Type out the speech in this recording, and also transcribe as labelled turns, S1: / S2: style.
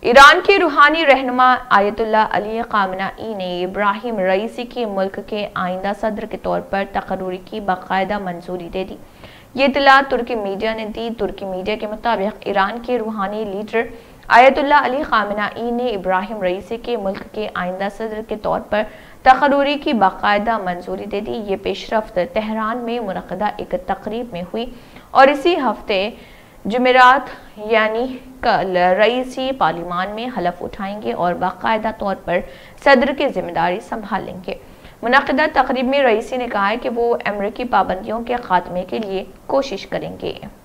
S1: Iran के रूहानी रहनुमा आयतुल्लाह अली ख़ामेनेई ने इब्राहिम रईसी के मुल्क के आइंदा सदर के तौर पर तकर्रुरी की बाकायदा मंजूरी दे दी। ये इत्तला तुर्की मीडिया ने दी। तुर्की मीडिया के मुताबिक ईरान के रूहानी लीडर आयतुल्लाह अली ख़ामेनेई ने इब्राहिम रईसी के मुल्क के आइंदा सदर के तौर पर तकर्रुरी की बाकायदा मंजूरी दे दी। ये पेशरफ्त तेहरान में मुनक़दा एक तकरीब में हुई और इसी हफ्ते जुमेरात यानी कल रईसी पार्लिमान में हलफ उठाएंगे और बाकायदा तौर पर सदर की जिम्मेदारी संभालेंगे। मुनक़दा तकरीब में रईसी ने कहा है कि वो अमरीकी पाबंदियों के खात्मे के लिए कोशिश करेंगे।